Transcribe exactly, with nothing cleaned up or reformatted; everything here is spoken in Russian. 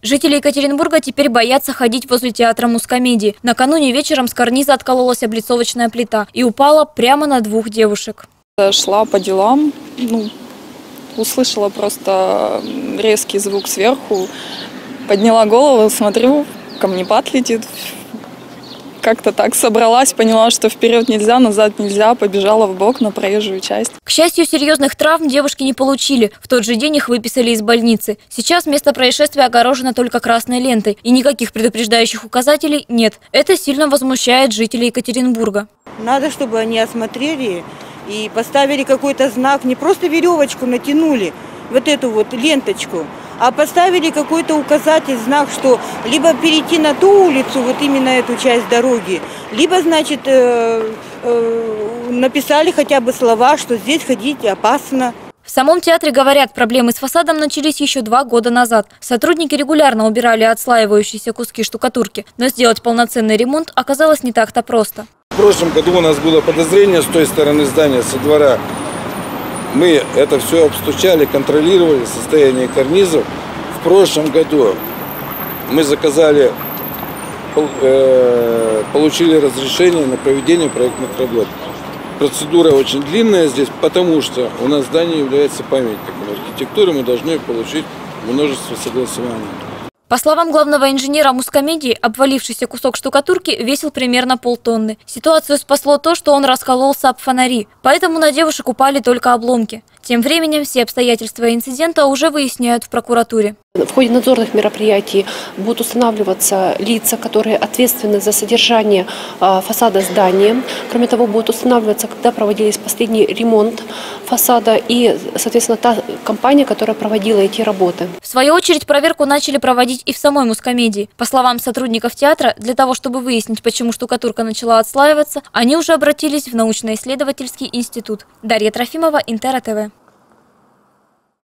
Жители Екатеринбурга теперь боятся ходить возле театра Мускомедии. Накануне вечером с карниза откололась облицовочная плита и упала прямо на двух девушек. Шла по делам, ну, услышала просто резкий звук сверху, подняла голову, смотрю, камнепад летит. Как-то так собралась, поняла, что вперед нельзя, назад нельзя, побежала вбок на проезжую часть. К счастью, серьезных травм девушки не получили. В тот же день их выписали из больницы. Сейчас место происшествия огорожено только красной лентой, и никаких предупреждающих указателей нет. Это сильно возмущает жителей Екатеринбурга. Надо, чтобы они осмотрели и поставили какой-то знак, не просто веревочку натянули, вот эту вот ленточку, а поставили какой-то указатель, знак, что либо перейти на ту улицу, вот именно эту часть дороги, либо, значит, э, э, написали хотя бы слова, что здесь ходить опасно. В самом театре говорят, проблемы с фасадом начались еще два года назад. Сотрудники регулярно убирали отслаивающиеся куски штукатурки, но сделать полноценный ремонт оказалось не так-то просто. В прошлом году у нас было подозрение с той стороны здания, со двора. Мы это все обстучали, контролировали состояние карнизов. В прошлом году мы заказали, получили разрешение на проведение проектных работ. Процедура очень длинная здесь, потому что у нас здание является памятником архитектуры, мы должны получить множество согласований. По словам главного инженера Мускомедии, обвалившийся кусок штукатурки весил примерно полтонны. Ситуацию спасло то, что он раскололся об фонари, поэтому на девушек упали только обломки. Тем временем все обстоятельства инцидента уже выясняют в прокуратуре. В ходе надзорных мероприятий будут устанавливаться лица, которые ответственны за содержание фасада здания. Кроме того, будет устанавливаться, когда проводились последний ремонт фасада и, соответственно, та компания, которая проводила эти работы. В свою очередь, проверку начали проводить и в самой Мускомедии. По словам сотрудников театра, для того, чтобы выяснить, почему штукатурка начала отслаиваться, они уже обратились в научно-исследовательский институт. Дарья Трофимова, Интер ТВ.